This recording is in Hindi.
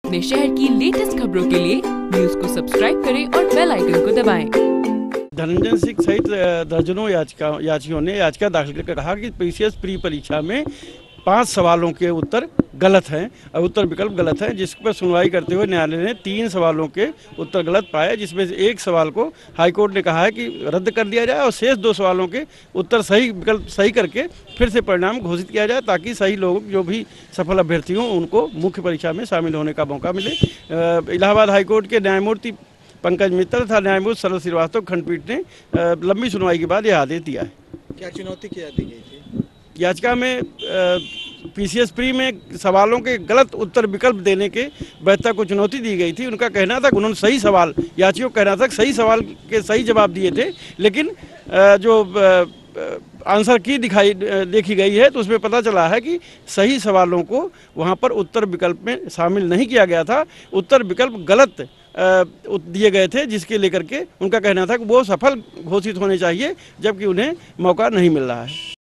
अपने शहर की लेटेस्ट खबरों के लिए न्यूज को सब्सक्राइब करें और बेल आइकन को दबाएं। धनंजय सिंह सहित दर्जनों याचियों ने याचिका दाखिल करके कहा कि पीसीएस प्री परीक्षा में 5 सवालों के उत्तर गलत हैं और उत्तर विकल्प गलत हैं, जिस पर सुनवाई करते हुए न्यायालय ने 3 सवालों के उत्तर गलत पाए, जिसमें से एक सवाल को हाईकोर्ट ने कहा है कि रद्द कर दिया जाए और शेष 2 सवालों के उत्तर सही विकल्प सही करके फिर से परिणाम घोषित किया जाए, ताकि सही लोग जो भी सफल अभ्यर्थी हों उनको मुख्य परीक्षा में शामिल होने का मौका मिले। इलाहाबाद हाईकोर्ट के न्यायमूर्ति पंकज मित्तल तथा न्यायमूर्ति शरद श्रीवास्तव खंडपीठ ने लंबी सुनवाई के बाद यह आदेश दिया है। क्या चुनौती क्या दी गई थी? याचिका में पीसीएस प्री में सवालों के गलत उत्तर विकल्प देने के वैधता को चुनौती दी गई थी। उनका कहना था कि उन्होंने सही सवाल, याचियों का कहना था कि सही सवाल के सही जवाब दिए थे, लेकिन जो आंसर की देखी गई है तो उसमें पता चला है कि सही सवालों को वहाँ पर उत्तर विकल्प में शामिल नहीं किया गया था, उत्तर विकल्प गलत दिए गए थे, जिसके लेकर के उनका कहना था कि वो सफल घोषित होने चाहिए, जबकि उन्हें मौका नहीं मिल रहा है।